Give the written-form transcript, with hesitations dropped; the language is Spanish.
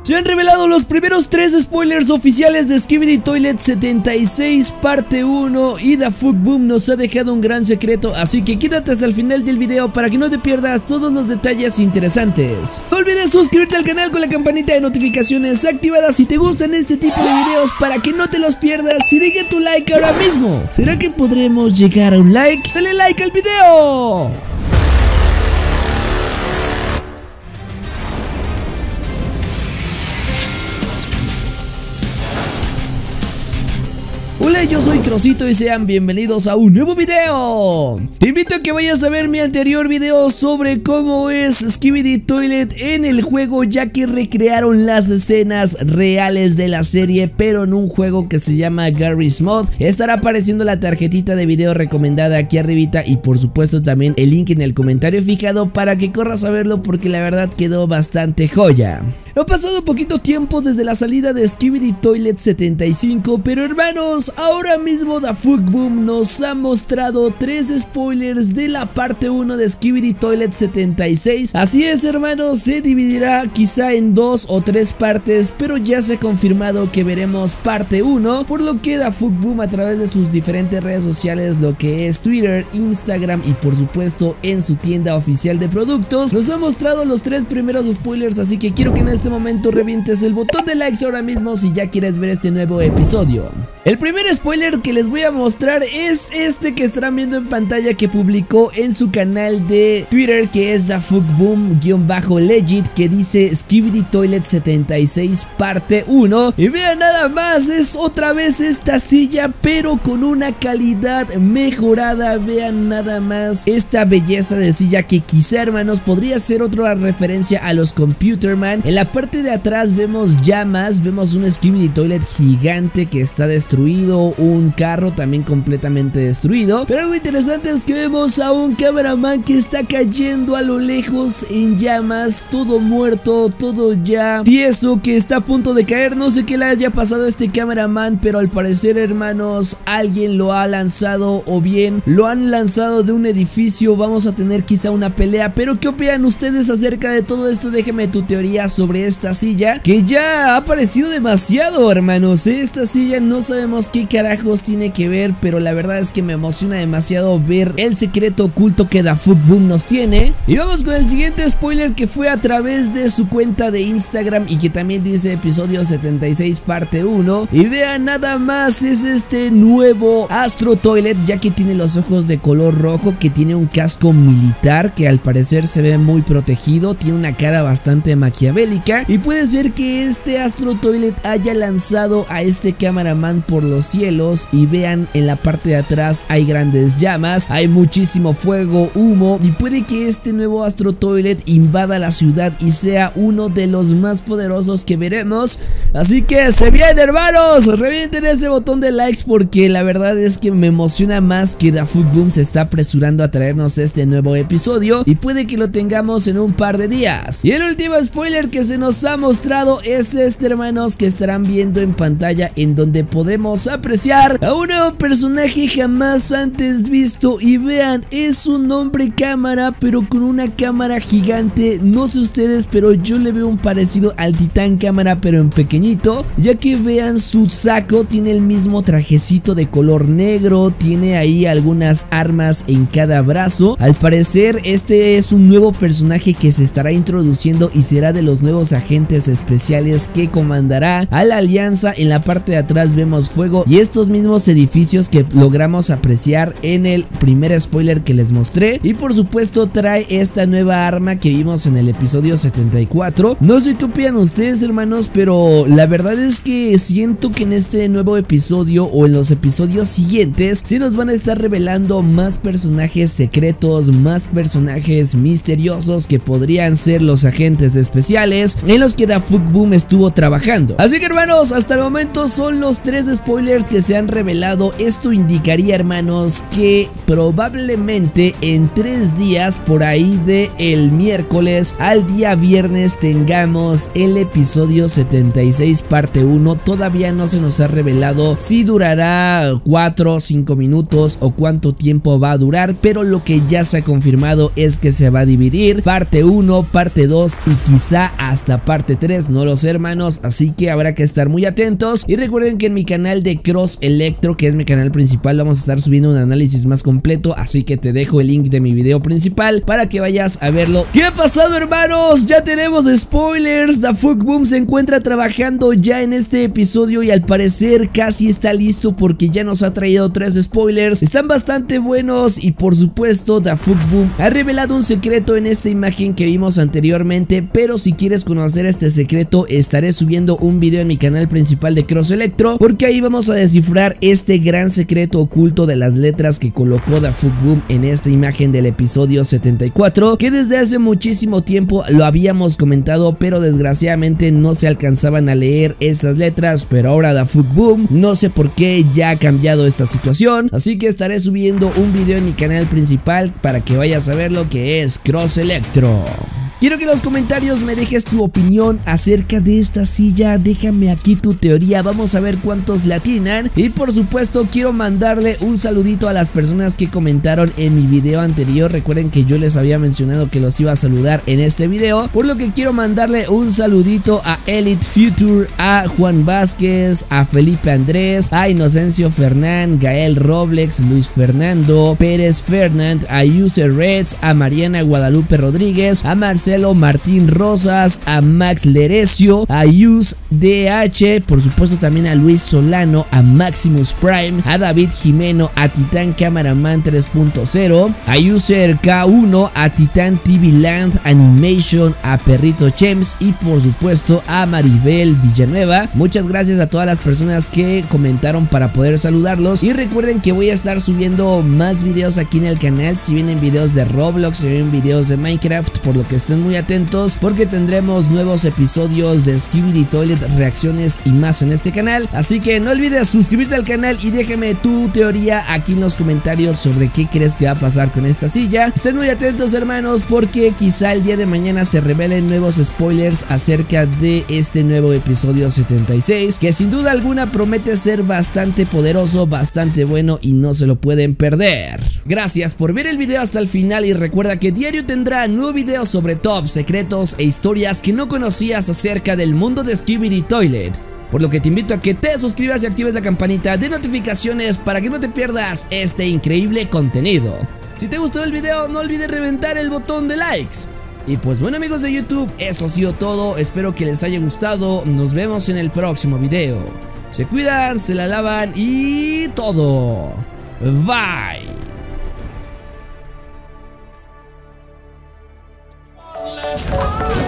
Se han revelado los primeros 3 spoilers oficiales de Skibidi Toilet 76 parte 1 y DaFuckBoom nos ha dejado un gran secreto, así que quédate hasta el final del video para que no te pierdas todos los detalles interesantes. No olvides suscribirte al canal con la campanita de notificaciones activada si te gustan este tipo de videos para que no te los pierdas y deja tu like ahora mismo. ¿Será que podremos llegar a un like? ¡Dale like al video! Hola, yo soy Crosito y sean bienvenidos a un nuevo video. Te invito a que vayas a ver mi anterior video sobre cómo es Skibidi Toilet en el juego, ya que recrearon las escenas reales de la serie, pero en un juego que se llama Garry's Mod. Estará apareciendo la tarjetita de video recomendada aquí arribita y por supuesto también el link en el comentario fijado para que corras a verlo, porque la verdad quedó bastante joya. Ha pasado poquito tiempo desde la salida de Skibidi Toilet 75, pero hermanos, ahora mismo DaFuckBoom nos ha mostrado 3 spoilers de la parte 1 de Skibidi Toilet 76. Así es, hermanos, se dividirá quizá en 2 o 3 partes, pero ya se ha confirmado que veremos parte 1, por lo que DaFuckBoom a través de sus diferentes redes sociales, lo que es Twitter, Instagram y por supuesto en su tienda oficial de productos, nos ha mostrado los 3 primeros spoilers, así que quiero que en este momento revientes el botón de likes ahora mismo si ya quieres ver este nuevo episodio. El primer spoiler que les voy a mostrar es este que estarán viendo en pantalla, que publicó en su canal de Twitter, que es DaFuckBoom_legit, que dice Skibidi Toilet 76 parte 1. Y vean nada más, es otra vez esta silla pero con una calidad mejorada. Vean nada más esta belleza de silla, que quizá, hermanos, podría ser otra referencia a los Computerman. En la parte de atrás vemos llamas, vemos un Skibidi Toilet gigante que está destruido, un carro también completamente destruido, pero algo interesante es que vemos a un cameraman que está cayendo a lo lejos en llamas, todo muerto, todo ya tieso, que está a punto de caer. No sé qué le haya pasado a este cameraman, pero al parecer, hermanos, alguien lo ha lanzado o bien lo han lanzado de un edificio. Vamos a tener quizá una pelea, pero ¿qué opinan ustedes acerca de todo esto? Déjame tu teoría sobre esta silla, que ya ha aparecido demasiado, hermanos, ¿eh? Esta silla no sabemos qué carajos tiene que ver, pero la verdad es que me emociona demasiado ver el secreto oculto que DaFuckBoom nos tiene. Y vamos con el siguiente spoiler, que fue a través de su cuenta de Instagram y que también dice episodio 76 parte 1. Y vean nada más, es este nuevo Astro Toilet, ya que tiene los ojos de color rojo, que tiene un casco militar que al parecer se ve muy protegido, tiene una cara bastante maquiavélica y puede ser que este Astro Toilet haya lanzado a este cameraman por los cielos. Y vean, en la parte de atrás hay grandes llamas, hay muchísimo fuego, humo, y puede que este nuevo Astro Toilet invada la ciudad y sea uno de los más poderosos que veremos. Así que se viene, hermanos, revienten ese botón de likes, porque la verdad es que me emociona más que DaFuckBoom se está apresurando a traernos este nuevo episodio y puede que lo tengamos en un par de días. Y el último spoiler que se nos ha mostrado es este, hermanos, que estarán viendo en pantalla, en donde podremos apreciar a un nuevo personaje jamás antes visto. Y vean, es un hombre cámara, pero con una cámara gigante. No sé ustedes, pero yo le veo un parecido al Titán Cámara, pero en pequeñito, ya que vean su saco, tiene el mismo trajecito de color negro, tiene ahí algunas armas en cada brazo. Al parecer este es un nuevo personaje que se estará introduciendo y será de los nuevos agentes especiales que comandará a la alianza. En la parte de atrás vemos fuego y estos mismos edificios que logramos apreciar en el primer spoiler que les mostré. Y por supuesto trae esta nueva arma que vimos en el episodio 74. No sé qué opinan ustedes, hermanos, pero la verdad es que siento que en este nuevo episodio o en los episodios siguientes sí nos van a estar revelando más personajes secretos, más personajes misteriosos que podrían ser los agentes especiales en los que DaFuckBoom estuvo trabajando. Así que, hermanos, hasta el momento son los 3 spoilers que se han revelado, esto indicaría, hermanos, que probablemente en 3 días, por ahí de el miércoles al día viernes, tengamos el episodio 76 parte 1. Todavía no se nos ha revelado si durará 4 o 5 minutos o cuánto tiempo va a durar, pero lo que ya se ha confirmado es que se va a dividir parte 1, parte 2 y quizá hasta parte 3, no lo sé, hermanos, así que habrá que estar muy atentos. Y recuerden que en mi canal de Cross Electro, que es mi canal principal, vamos a estar subiendo un análisis más completo, así que te dejo el link de mi video principal para que vayas a verlo. ¿Qué ha pasado, hermanos? Ya tenemos spoilers. DaFuckBoom se encuentra trabajando ya en este episodio y al parecer casi está listo porque ya nos ha traído 3 spoilers. Están bastante buenos y por supuesto DaFuckBoom ha revelado un secreto en esta imagen que vimos anteriormente, pero si quieres conocer este secreto estaré subiendo un video en mi canal principal de Cross Electro, porque ahí vamos a descifrar este gran secreto oculto de las letras que colocó DaFuckBoom en esta imagen del episodio 74, que desde hace muchísimo tiempo lo habíamos comentado, pero desgraciadamente no se alcanzaban a leer estas letras, pero ahora DaFuckBoom, no sé por qué, ya ha cambiado esta situación, así que estaré subiendo un video en mi canal principal para que vayas a ver lo que es Cross Electro. Quiero que en los comentarios me dejes tu opinión acerca de esta silla, déjame aquí tu teoría, vamos a ver cuántos le atinan. Y por supuesto quiero mandarle un saludito a las personas que comentaron en mi video anterior. Recuerden que yo les había mencionado que los iba a saludar en este video, por lo que quiero mandarle un saludito a Elite Future, a Juan Vázquez, a Felipe Andrés, a Inocencio Fernán, Gael Roblex, Luis Fernando, Pérez Fernand, a User Reds, a Mariana Guadalupe Rodríguez, a Marcelo Martín Rosas, a Max Lerecio, a Yus DH, por supuesto también a Luis Solano, a Maximus Prime, a David Jimeno, a Titán Cameraman 3.0, a User K1, a Titán TV Land Animation, a Perrito Chems y por supuesto a Maribel Villanueva. Muchas gracias a todas las personas que comentaron para poder saludarlos, y recuerden que voy a estar subiendo más videos aquí en el canal. Si vienen videos de Roblox, si vienen videos de Minecraft, por lo que estén muy atentos porque tendremos nuevos episodios de Skibidi Toilet, reacciones y más en este canal, así que no olvides suscribirte al canal y déjame tu teoría aquí en los comentarios sobre qué crees que va a pasar con esta silla. Estén muy atentos, hermanos, porque quizá el día de mañana se revelen nuevos spoilers acerca de este nuevo episodio 76, que sin duda alguna promete ser bastante poderoso, bastante bueno y no se lo pueden perder. Gracias por ver el video hasta el final y recuerda que diario tendrá nuevo video sobre tops, secretos e historias que no conocías acerca del mundo de Skibidi Toilet, por lo que te invito a que te suscribas y actives la campanita de notificaciones para que no te pierdas este increíble contenido. Si te gustó el video, no olvides reventar el botón de likes. Y pues bueno, amigos de YouTube, esto ha sido todo, espero que les haya gustado, nos vemos en el próximo video. Se cuidan, se la lavan y todo. Bye. Let's go.